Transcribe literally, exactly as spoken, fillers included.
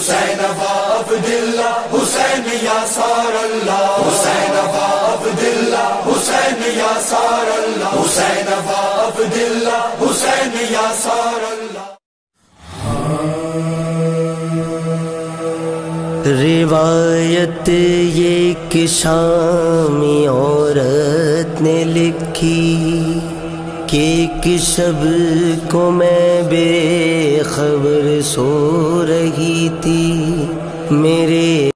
हुसैन अबा अब्दुल्ला हुसैन या सार अल्लाह, हुसैन अबा अब्दुल्ला हुसैन या सार अल्लाह, हुसैन अबा अब्दुल्ला हुसैन या सार अल्लाह। रिवायत ये कि शामी औरत ने लिखी कि एक शब को मैं बेखबर सो रही थी, मेरे